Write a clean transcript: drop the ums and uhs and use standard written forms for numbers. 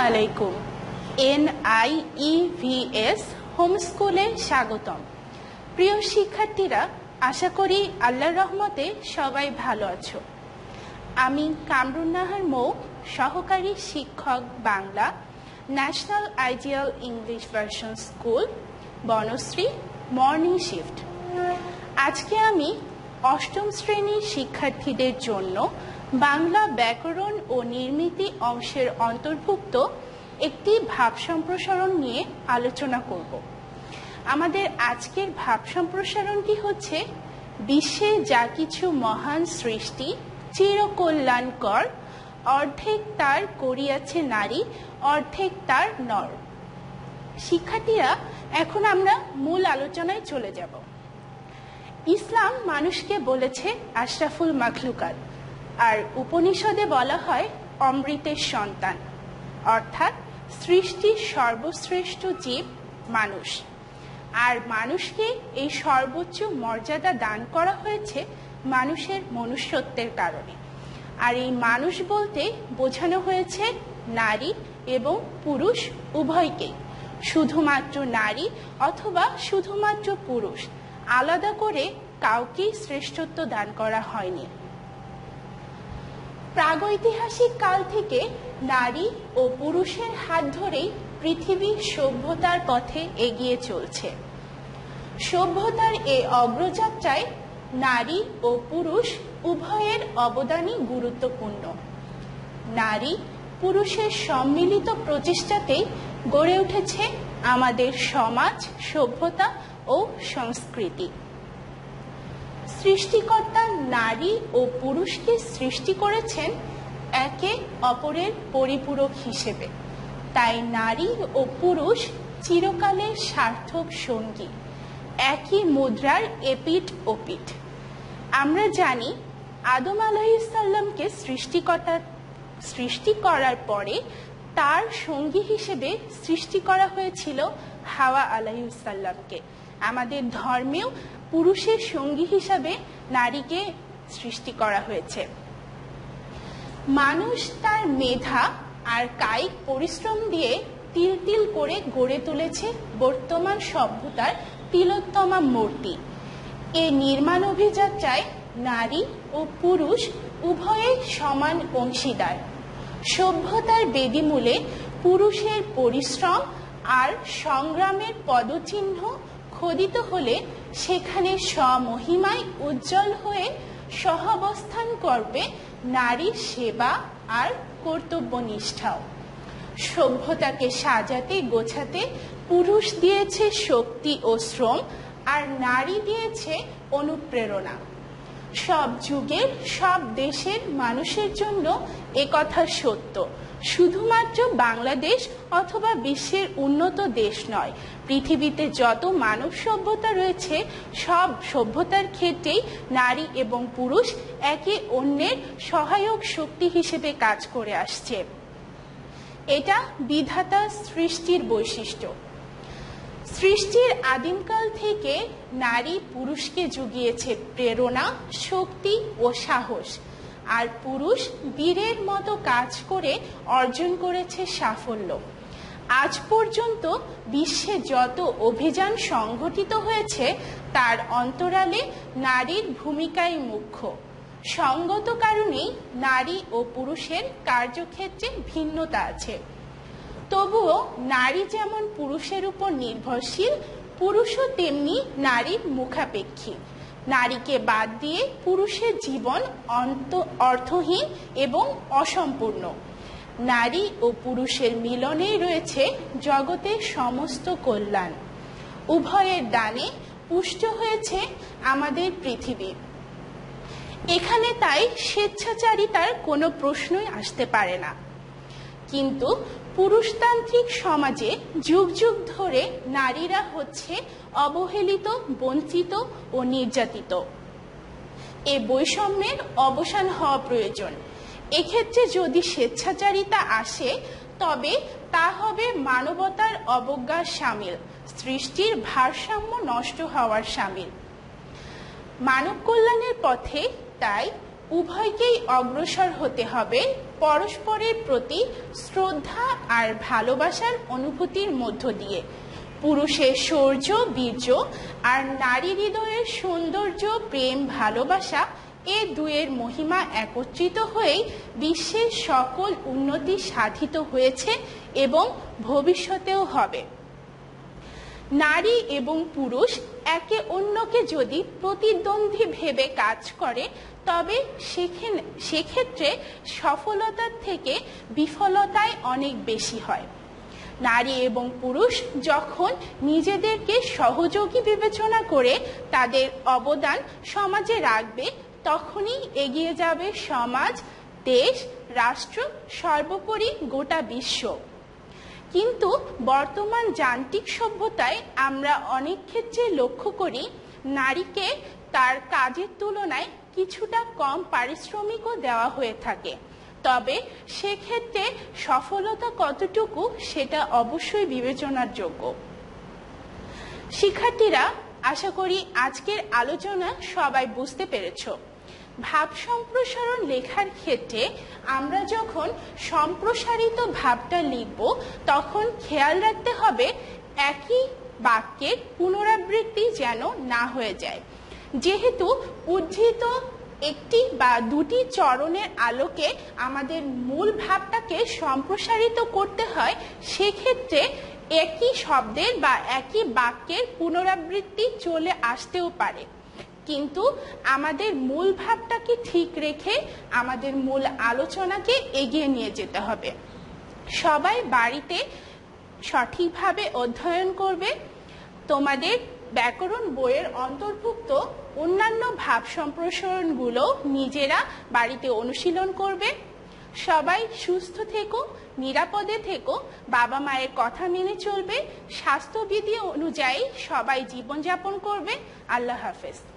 আলাইকুম। NIEVS home স্কুলে স্বাগতম। প্রিয় শিক্ষার্থীরা, আশা করি আল্লাহর রহমতে সবাই ভালো আছো। আমি কামরুন নাহার মৌ, সহকারী শিক্ষক Bangla, national ideal English version school, Banasree, morning shift. আজকে আমি অষ্টম শ্রেণীর শিক্ষার্থীদের জন্য বাংলা ব্যাকরণ ও নির্মিতি অংশের অন্তর্ভুক্ত একটি ভাব সম্প্রসারণ নিয়ে আলোচনা করব। আমাদের আজকের ভাব সম্প্রসারণটি হচ্ছে, বিশ্বে যা কিছু মহান সৃষ্টি চিরকল্যাণকর, অর্ধেক তার করিয়াছে নারী, অর্ধেক তার নর। শিক্ষার্থীরা, এখন আমরা মূল আলোচনায় চলে যাব। ইসলাম মানুষকে বলেছে আশরাফুল মাখলুকাত, আর উপনিষদে বলা হয় অমৃতের সন্তান, অর্থাৎ সৃষ্টির সর্বশ্রেষ্ঠ জীব মানুষ। আর মানুষকে এই সর্বোচ্চ মর্যাদা দান করা হয়েছে মানুষের মনুষ্যত্বের কারণে। আর এই মানুষ বলতে বোঝানো হয়েছে নারী এবং পুরুষ উভয়কেই, শুধুমাত্র নারী অথবা শুধুমাত্র পুরুষ আলাদা করে কাউকেই শ্রেষ্ঠত্ব দান করা হয়নি। প্রাগৈতিহাসিক কাল থেকে নারী ও পুরুষের হাত ধরেই পৃথিবী সভ্যতার পথে এগিয়ে চলছে। সভ্যতার এই অগ্রযাত্রায় নারী ও পুরুষ উভয়ের অবদানই গুরুত্বপূর্ণ। নারী পুরুষের সম্মিলিত প্রচেষ্টাতেই গড়ে উঠেছে আমাদের সমাজ, সভ্যতা ও সংস্কৃতি। সৃষ্টিকর্তা নারী ও পুরুষকে সৃষ্টি করেছেন একে অপরের পরিপূরক হিসেবে। তাই নারী ও পুরুষ চিরকালের সার্থক সঙ্গী, একই মুদ্রার এপিঠ ওপিঠ। আমরা জানি আদম আলাইহিস সালামকে সৃষ্টি করার পরে তার সঙ্গী হিসেবে সৃষ্টি করা হয়েছিল হাওয়া আলাইহিস সালামকে। আমাদের ধর্মেও পুরুষের সঙ্গী হিসাবে নারীকে সৃষ্টি করা হয়েছে। মানুষ তার মেধা আর কায়িক পরিশ্রম দিয়ে তিল তিল করে গড়ে তুলেছে বর্তমান সভ্যতার তিলোত্তমা মূর্তি। এই নির্মাণ অভিযাত্রায় নারী ও পুরুষ উভয়ে সমান অংশীদার। সভ্যতার বেদিমূলে পুরুষের পরিশ্রম আর সংগ্রামের পদচিহ্ন খোদিত হলে সেখানে স্বমহিমায় উজ্জ্বল হয়ে সহাবস্থান করবে নারীর সেবা আর কর্তব্যনিষ্ঠাও। সভ্যতাকে সাজাতে গোছাতে পুরুষ দিয়েছে শক্তি ও শ্রম, আর নারী দিয়েছে অনুপ্রেরণা। সব যুগের সব দেশের মানুষের জন্য একথা সত্য। শুধুমাত্র বাংলাদেশ অথবা বিশ্বের উন্নত দেশ নয়, পৃথিবীতে যত মানব সভ্যতা রয়েছে সব সভ্যতার ক্ষেত্রেই নারী এবং পুরুষ একে অন্যের সহায়ক শক্তি হিসেবে কাজ করে আসছে। এটা বিধাতা সৃষ্টির বৈশিষ্ট্য। সৃষ্টির আদিমকাল থেকে নারী পুরুষকে জুগিয়েছে প্রেরণা, শক্তি ও সাহস, আর পুরুষ বীরের মতো কাজ করে অর্জন করেছে সাফল্য। আজ পর্যন্ত বিশ্বে যত অভিযান সংঘটিত হয়েছে তার অন্তরালে নারীর ভূমিকাই মুখ্য। সঙ্গত কারণেই নারী ও পুরুষের কার্যক্ষেত্রে ভিন্নতা আছে। তবুও নারী যেমন পুরুষের উপর নির্ভরশীল, পুরুষও তেমনি নারীর মুখাপেক্ষী। নারীকে বাদ দিয়ে পুরুষের জীবন অর্থহীন এবং অসম্পূর্ণ। নারী ও পুরুষের মিলনেই রয়েছে জগতের সমস্ত কল্যাণ। উভয়ের দানে পুষ্ট হয়েছে আমাদের পৃথিবী। এখানে তাই স্বেচ্ছাচারিতার কোনো প্রশ্নই আসতে পারে না। কিন্তু পুরুষতান্ত্রিক সমাজে যুগ যুগ ধরে নারীরা হচ্ছে অবহেলিত, বঞ্চিত ও নির্যাতিত। এ বৈষম্যের অবসান হওয়া প্রয়োজন। এক্ষেত্রে যদি স্বেচ্ছাচারিতা আসে তবে তা হবে মানবতার অবজ্ঞার শামিল, সৃষ্টির ভারসাম্য নষ্ট হওয়ার শামিল। মানব কল্যাণের পথে তাই উভয়কেই অগ্রসর হতে হবে পরস্পরের প্রতি শ্রদ্ধা আর ভালোবাসার অনুভূতির মধ্য দিয়ে। পুরুষের শৌর্য বীর্য আর নারী হৃদয়ের সৌন্দর্য প্রেম ভালোবাসা এ দুয়ের মহিমা একত্রিত হয়েই বিশ্বের সকল উন্নতি সাধিত হয়েছে এবং ভবিষ্যতেও হবে। নারী এবং পুরুষ একে অন্যকে যদি প্রতিদ্বন্দ্বী ভেবে কাজ করে তবে সেক্ষেত্রে সফলতার থেকে বিফলতায় অনেক বেশি হয়। নারী এবং পুরুষ যখন নিজেদেরকে সহযোগী বিবেচনা করে তাদের অবদান সমাজে রাখবে তখনই এগিয়ে যাবে সমাজ, দেশ, রাষ্ট্র, সর্বোপরি গোটা বিশ্ব। কিন্তু বর্তমান যান্ত্রিক সভ্যতায় আমরা অনেক ক্ষেত্রে লক্ষ্য করি নারীকে তার কাজের তুলনায় কিছুটা কম পারিশ্রমিকও দেওয়া হয়ে থাকে। তবে সেক্ষেত্রে সফলতা কতটুকু সেটা অবশ্যই বিবেচনার যোগ্য। শিক্ষার্থীরা, আশা করি আজকের আলোচনা সবাই বুঝতে পেরেছ। ভাব সম্প্রসারণ লেখার ক্ষেত্রে আমরা যখন সম্প্রসারিত ভাবটা লিখব তখন খেয়াল রাখতে হবে একই বাক্যের পুনরাবৃত্তি যেন না হয়ে যায়। যেহেতু উদ্ধৃত একটি বা দুটি চরণের আলোকে আমাদের মূল ভাবটাকে সম্প্রসারিত করতে হয়, সেক্ষেত্রে একই শব্দের বা একই বাক্যের পুনরাবৃত্তি চলে আসতেও পারে। কিন্তু আমাদের মূল ভাবটাকে ঠিক রেখে আমাদের মূল আলোচনাকে এগিয়ে নিয়ে যেতে হবে। সবাই বাড়িতে সঠিকভাবে অধ্যয়ন করবে। তোমাদের ব্যাকরণ বইয়ের অন্তর্ভুক্ত অন্যান্য ভাব সম্প্রসারণগুলো নিজেরা বাড়িতে অনুশীলন করবে। সবাই সুস্থ থেকো, নিরাপদে থেকো, বাবা মায়ের কথা মেনে চলবে, স্বাস্থ্যবিধি অনুযায়ী সবাই জীবনযাপন করবে। আল্লাহ হাফেজ।